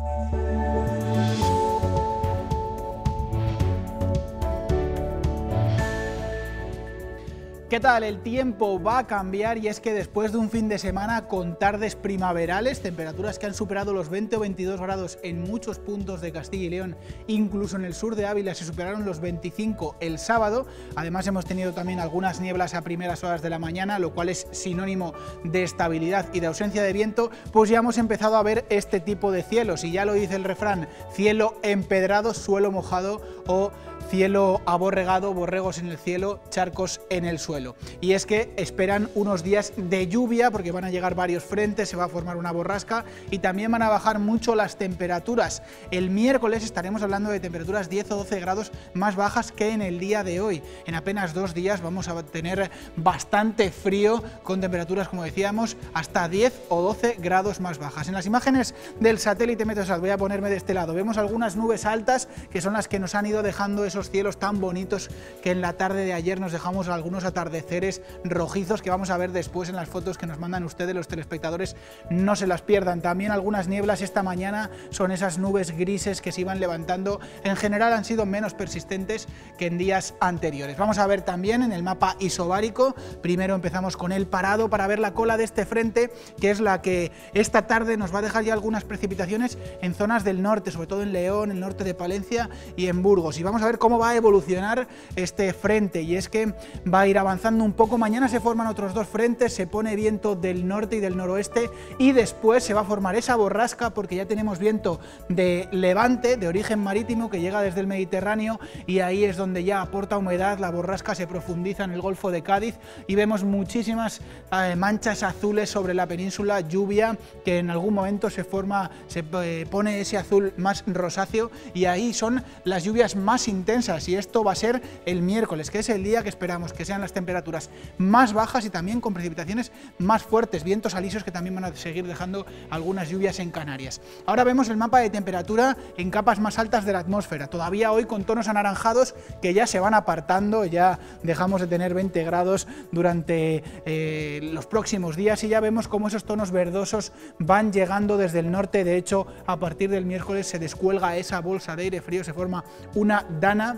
¿Qué tal? El tiempo va a cambiar y es que después de un fin de semana con tardes primaverales, temperaturas que han superado los 20 o 22 grados en muchos puntos de Castilla y León, incluso en el sur de Ávila se superaron los 25 el sábado. Además hemos tenido también algunas nieblas a primeras horas de la mañana, lo cual es sinónimo de estabilidad y de ausencia de viento, pues ya hemos empezado a ver este tipo de cielos y ya lo dice el refrán: cielo empedrado, suelo mojado, o cielo aborregado, borregos en el cielo, charcos en el suelo. Y es que esperan unos días de lluvia porque van a llegar varios frentes, se va a formar una borrasca y también van a bajar mucho las temperaturas. El miércoles estaremos hablando de temperaturas 10 o 12 grados más bajas que en el día de hoy. En apenas 2 días vamos a tener bastante frío con temperaturas, como decíamos, hasta 10 o 12 grados más bajas. En las imágenes del satélite Meteosat, voy a ponerme de este lado, vemos algunas nubes altas que son las que nos han ido dejando esos cielos tan bonitos que en la tarde de ayer nos dejamos algunos atardeceres rojizos que vamos a ver después en las fotos que nos mandan ustedes, los telespectadores, no se las pierdan. También algunas nieblas esta mañana, son esas nubes grises que se iban levantando, en general han sido menos persistentes que en días anteriores. Vamos a ver también en el mapa isobárico, primero empezamos con el parado para ver la cola de este frente, que es la que esta tarde nos va a dejar ya algunas precipitaciones en zonas del norte, sobre todo en León, el norte de Palencia y en Burgos. Y vamos a ver cómo va a evolucionar este frente, y es que va a ir avanzando un poco. Mañana se forman otros dos frentes, se pone viento del norte y del noroeste y después se va a formar esa borrasca porque ya tenemos viento de levante, de origen marítimo, que llega desde el Mediterráneo y ahí es donde ya aporta humedad. La borrasca se profundiza en el Golfo de Cádiz y vemos muchísimas manchas azules sobre la península, lluvia que en algún momento se forma, se pone ese azul más rosáceo y ahí son las lluvias más intensas. Y esto va a ser el miércoles, que es el día que esperamos que sean las temperaturas más bajas y también con precipitaciones más fuertes, vientos alisios que también van a seguir dejando algunas lluvias en Canarias. Ahora vemos el mapa de temperatura en capas más altas de la atmósfera, todavía hoy con tonos anaranjados que ya se van apartando, ya dejamos de tener 20 grados durante los próximos días y ya vemos cómo esos tonos verdosos van llegando desde el norte. De hecho, a partir del miércoles se descuelga esa bolsa de aire frío, se forma una dana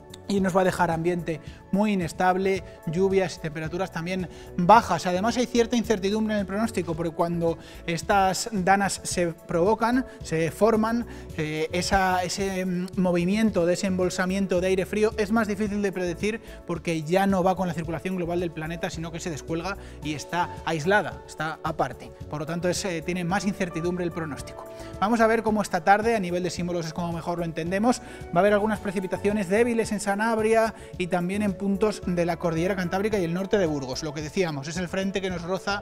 y nos va a dejar ambiente muy inestable, lluvias y temperaturas también bajas. Además hay cierta incertidumbre en el pronóstico porque cuando estas danas se provocan, se forman, ese movimiento de ese embolsamiento de aire frío es más difícil de predecir porque ya no va con la circulación global del planeta, sino que se descuelga y está aislada, está aparte. Por lo tanto tiene más incertidumbre el pronóstico. Vamos a ver cómo esta tarde, a nivel de símbolos es como mejor lo entendemos, va a haber algunas precipitaciones débiles en Sanabria y también en puntos de la cordillera cantábrica y el norte de Burgos. Lo que decíamos, es el frente que nos roza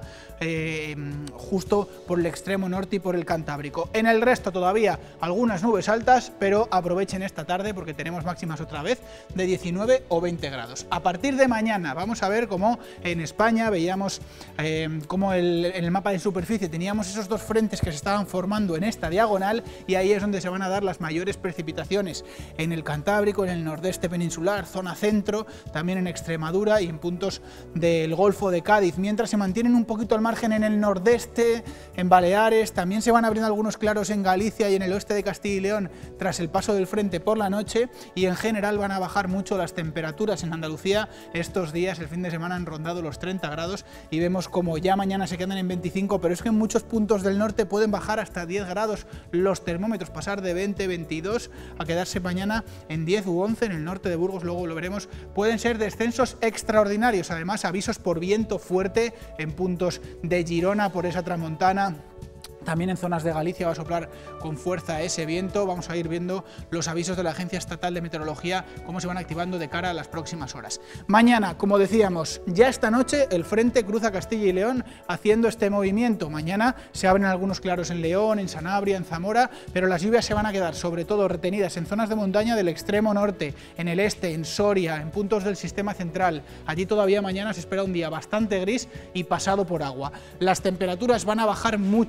justo por el extremo norte y por el Cantábrico. En el resto todavía algunas nubes altas, pero aprovechen esta tarde porque tenemos máximas otra vez de 19 o 20 grados. A partir de mañana vamos a ver cómo en España veíamos cómo en el mapa de superficie teníamos esos dos frentes que se estaban formando en esta diagonal y ahí es donde se van a dar las mayores precipitaciones en el Cantábrico, en el nordeste peninsular, zona centro, también en Extremadura y en puntos del Golfo de Cádiz, mientras se mantienen un poquito al margen en el nordeste, en Baleares. También se van abriendo algunos claros en Galicia y en el oeste de Castilla y León tras el paso del frente por la noche, y en general van a bajar mucho las temperaturas en Andalucía. Estos días, el fin de semana, han rondado los 30 grados y vemos como ya mañana se quedan en 25, pero es que en muchos puntos del norte pueden bajar hasta 10 grados los termómetros, pasar de 20, 22 a quedarse mañana en 10 u 11 en el norte de Burgos. Luego lo veremos, pueden ser descensos extraordinarios. Además, avisos por viento fuerte en puntos de Girona por esa tramontana. También en zonas de Galicia va a soplar con fuerza ese viento. Vamos a ir viendo los avisos de la Agencia Estatal de Meteorología, cómo se van activando de cara a las próximas horas. Mañana, como decíamos, ya esta noche el frente cruza Castilla y León haciendo este movimiento. Mañana se abren algunos claros en León, en Sanabria, en Zamora, pero las lluvias se van a quedar sobre todo retenidas en zonas de montaña del extremo norte, en el este, en Soria, en puntos del sistema central. Allí todavía mañana se espera un día bastante gris y pasado por agua. Las temperaturas van a bajar mucho, tanto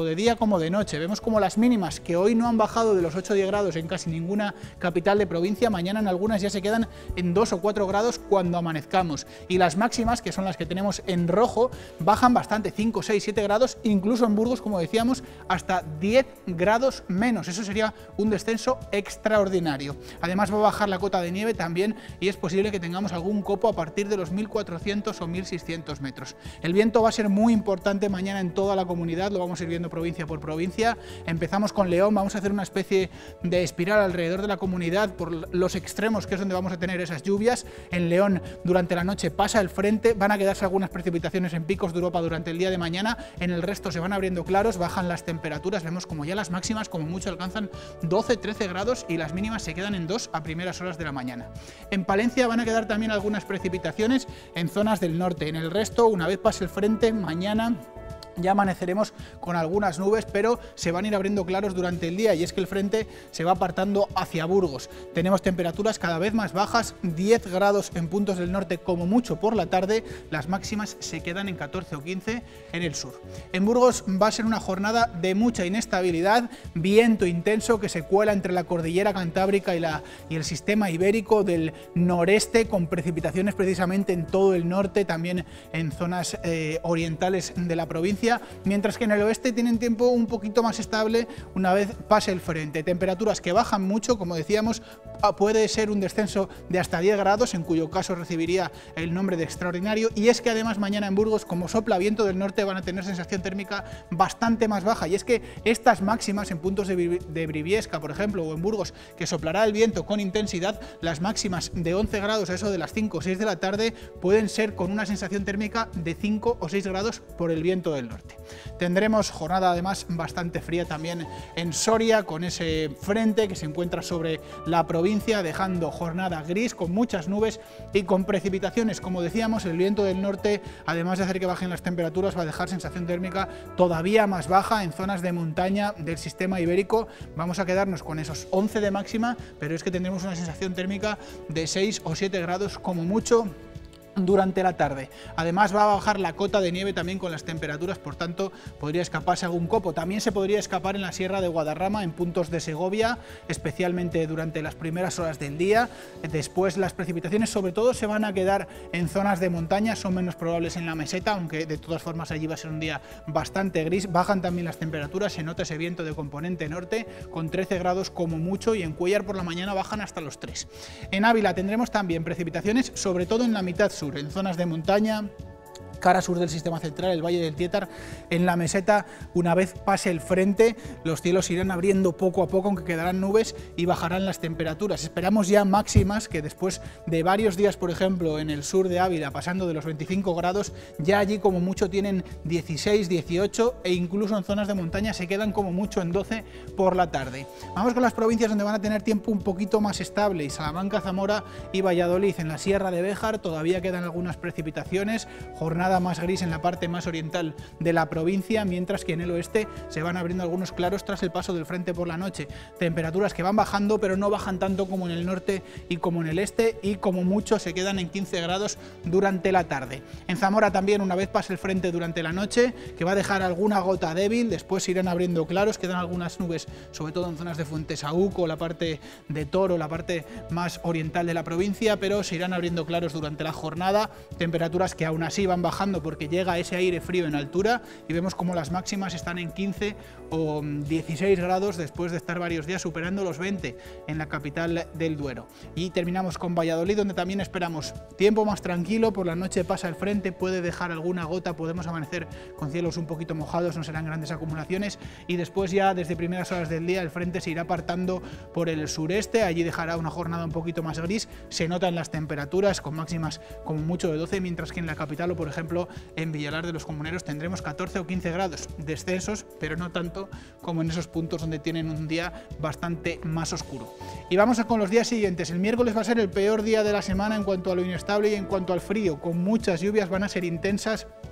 de día como de noche. Vemos como las mínimas, que hoy no han bajado de los 8 o 10 grados en casi ninguna capital de provincia, mañana en algunas ya se quedan en 2 o 4 grados cuando amanezcamos. Y las máximas, que son las que tenemos en rojo, bajan bastante, 5, 6, 7 grados, incluso en Burgos, como decíamos, hasta 10 grados menos. Eso sería un descenso extraordinario. Además va a bajar la cota de nieve también y es posible que tengamos algún copo a partir de los 1400 o 1600 metros. El viento va a ser muy importante mañana en toda la comunidad, lo vamos a ir viendo provincia por provincia. Empezamos con León, vamos a hacer una especie de espiral alrededor de la comunidad por los extremos, que es donde vamos a tener esas lluvias. En León durante la noche pasa el frente, van a quedarse algunas precipitaciones en picos de Europa durante el día de mañana, en el resto se van abriendo claros, bajan las temperaturas, vemos como ya las máximas como mucho alcanzan 12-13 grados y las mínimas se quedan en 2 a primeras horas de la mañana. En Palencia van a quedar también algunas precipitaciones en zonas del norte, en el resto, una vez pase el frente, mañana ya amaneceremos con algunas nubes, pero se van a ir abriendo claros durante el día y es que el frente se va apartando hacia Burgos. Tenemos temperaturas cada vez más bajas, 10 grados en puntos del norte como mucho por la tarde, las máximas se quedan en 14 o 15 en el sur. En Burgos va a ser una jornada de mucha inestabilidad, viento intenso que se cuela entre la cordillera cantábrica y el sistema ibérico del noreste, con precipitaciones precisamente en todo el norte, también en zonas orientales de la provincia, mientras que en el oeste tienen tiempo un poquito más estable una vez pase el frente. Temperaturas que bajan mucho, como decíamos, puede ser un descenso de hasta 10 grados, en cuyo caso recibiría el nombre de extraordinario, y es que además mañana en Burgos, como sopla viento del norte, van a tener sensación térmica bastante más baja, y es que estas máximas en puntos de Briviesca, por ejemplo, o en Burgos, que soplará el viento con intensidad, las máximas de 11 grados a eso de las 5 o 6 de la tarde pueden ser con una sensación térmica de 5 o 6 grados por el viento del norte. Tendremos jornada además bastante fría también en Soria, con ese frente que se encuentra sobre la provincia, dejando jornada gris con muchas nubes y con precipitaciones. Como decíamos, el viento del norte, además de hacer que bajen las temperaturas, va a dejar sensación térmica todavía más baja en zonas de montaña del sistema ibérico. Vamos a quedarnos con esos 11 de máxima, pero es que tendremos una sensación térmica de 6 o 7 grados como mucho durante la tarde. Además va a bajar la cota de nieve también con las temperaturas, por tanto podría escaparse algún copo. También se podría escapar en la Sierra de Guadarrama, en puntos de Segovia, especialmente durante las primeras horas del día. Después las precipitaciones sobre todo se van a quedar en zonas de montaña, son menos probables en la meseta, aunque de todas formas allí va a ser un día bastante gris. Bajan también las temperaturas, se nota ese viento de componente norte con 13 grados como mucho, y en Cuéllar por la mañana bajan hasta los 3. En Ávila tendremos también precipitaciones, sobre todo en la mitad sur, en zonas de montaña, cara sur del sistema central, el Valle del Tietar. En la meseta, una vez pase el frente, los cielos irán abriendo poco a poco, aunque quedarán nubes y bajarán las temperaturas. Esperamos ya máximas que después de varios días, por ejemplo, en el sur de Ávila, pasando de los 25 grados, ya allí como mucho tienen 16, 18 e incluso en zonas de montaña se quedan como mucho en 12 por la tarde. Vamos con las provincias donde van a tener tiempo un poquito más estable, y Salamanca, Zamora y Valladolid. En la Sierra de Béjar todavía quedan algunas precipitaciones, jornada más gris en la parte más oriental de la provincia, mientras que en el oeste se van abriendo algunos claros tras el paso del frente por la noche. Temperaturas que van bajando, pero no bajan tanto como en el norte y como en el este, y como mucho se quedan en 15 grados durante la tarde. En Zamora también, una vez pase el frente durante la noche, que va a dejar alguna gota débil, después se irán abriendo claros, quedan algunas nubes, sobre todo en zonas de Fuentesauco, la parte de Toro, la parte más oriental de la provincia, pero se irán abriendo claros durante la jornada. Temperaturas que aún así van bajando porque llega ese aire frío en altura, y vemos como las máximas están en 15 o 16 grados después de estar varios días superando los 20 en la capital del Duero. Y terminamos con Valladolid, donde también esperamos tiempo más tranquilo. Por la noche pasa el frente, puede dejar alguna gota, podemos amanecer con cielos un poquito mojados, no serán grandes acumulaciones, y después ya desde primeras horas del día el frente se irá apartando por el sureste, allí dejará una jornada un poquito más gris. Se notan las temperaturas con máximas como mucho de 12, mientras que en la capital, o por ejemplo en Villalar de los Comuneros, tendremos 14 o 15 grados, descensos, pero no tanto como en esos puntos donde tienen un día bastante más oscuro. Y vamos con los días siguientes. El miércoles va a ser el peor día de la semana en cuanto a lo inestable y en cuanto al frío, con muchas lluvias, van a ser intensas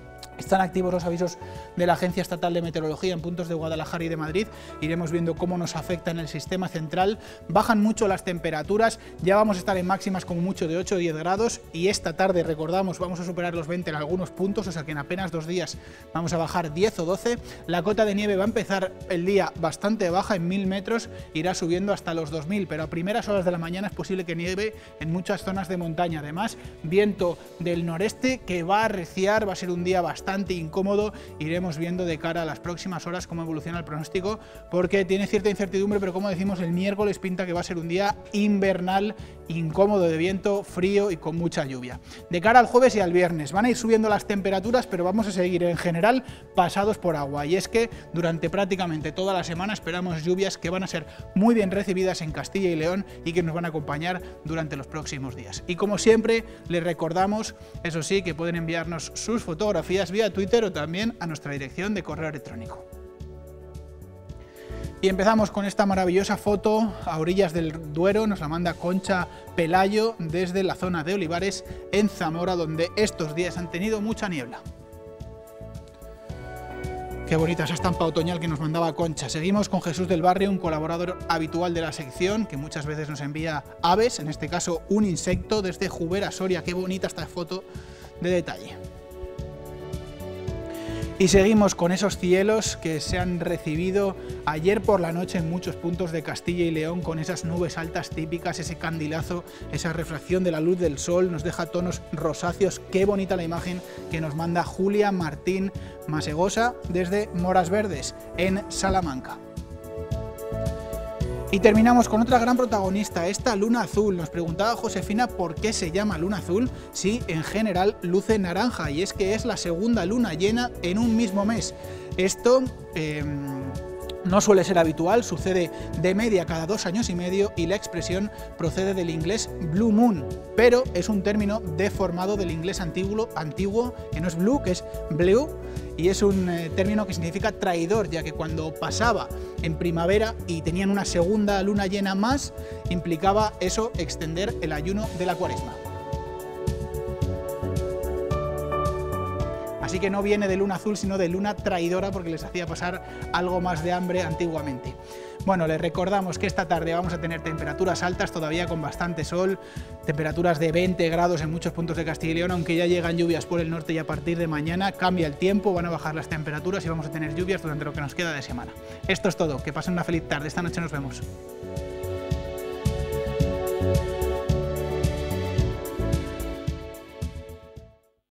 Están activos los avisos de la Agencia Estatal de Meteorología en puntos de Guadalajara y de Madrid. Iremos viendo cómo nos afecta en el sistema central. Bajan mucho las temperaturas, ya vamos a estar en máximas como mucho de 8 o 10 grados y esta tarde, recordamos, vamos a superar los 20 en algunos puntos, o sea que en apenas 2 días vamos a bajar 10 o 12. La cota de nieve va a empezar el día bastante baja, en 1000 metros, irá subiendo hasta los 2000, pero a primeras horas de la mañana es posible que nieve en muchas zonas de montaña. Además, viento del noreste que va a arreciar, va a ser un día bastante incómodo. Iremos viendo de cara a las próximas horas cómo evoluciona el pronóstico, porque tiene cierta incertidumbre, pero como decimos, el miércoles pinta que va a ser un día invernal, incómodo, de viento, frío y con mucha lluvia. De cara al jueves y al viernes van a ir subiendo las temperaturas, pero vamos a seguir en general pasados por agua, y es que durante prácticamente toda la semana esperamos lluvias que van a ser muy bien recibidas en Castilla y León y que nos van a acompañar durante los próximos días. Y como siempre, les recordamos, eso sí, que pueden enviarnos sus fotografías vía Twitter o también a nuestra dirección de correo electrónico. Y empezamos con esta maravillosa foto a orillas del Duero, nos la manda Concha Pelayo desde la zona de Olivares en Zamora, donde estos días han tenido mucha niebla. Qué bonita esa estampa otoñal que nos mandaba Concha. Seguimos con Jesús del Barrio, un colaborador habitual de la sección, que muchas veces nos envía aves, en este caso un insecto, desde Jubera, Soria. Qué bonita esta foto de detalle. Y seguimos con esos cielos que se han recibido ayer por la noche en muchos puntos de Castilla y León, con esas nubes altas típicas, ese candilazo, esa refracción de la luz del sol, nos deja tonos rosáceos. Qué bonita la imagen que nos manda Julia Martín Masegosa desde Moras Verdes, en Salamanca. Y terminamos con otra gran protagonista, esta luna azul. Nos preguntaba Josefina por qué se llama luna azul si en general luce naranja, y es que es la segunda luna llena en un mismo mes. Esto no suele ser habitual, sucede de media cada 2 años y medio, y la expresión procede del inglés blue moon, pero es un término deformado del inglés antiguo, que no es blue, que es blue, y es un término que significa traidor, ya que cuando pasaba en primavera y tenían una segunda luna llena más, implicaba eso extender el ayuno de la Cuaresma. Así que no viene de luna azul, sino de luna traidora, porque les hacía pasar algo más de hambre antiguamente. Bueno, les recordamos que esta tarde vamos a tener temperaturas altas, todavía con bastante sol, temperaturas de 20 grados en muchos puntos de Castilla y León, aunque ya llegan lluvias por el norte, y a partir de mañana cambia el tiempo, van a bajar las temperaturas y vamos a tener lluvias durante lo que nos queda de semana. Esto es todo, que pasen una feliz tarde, esta noche nos vemos.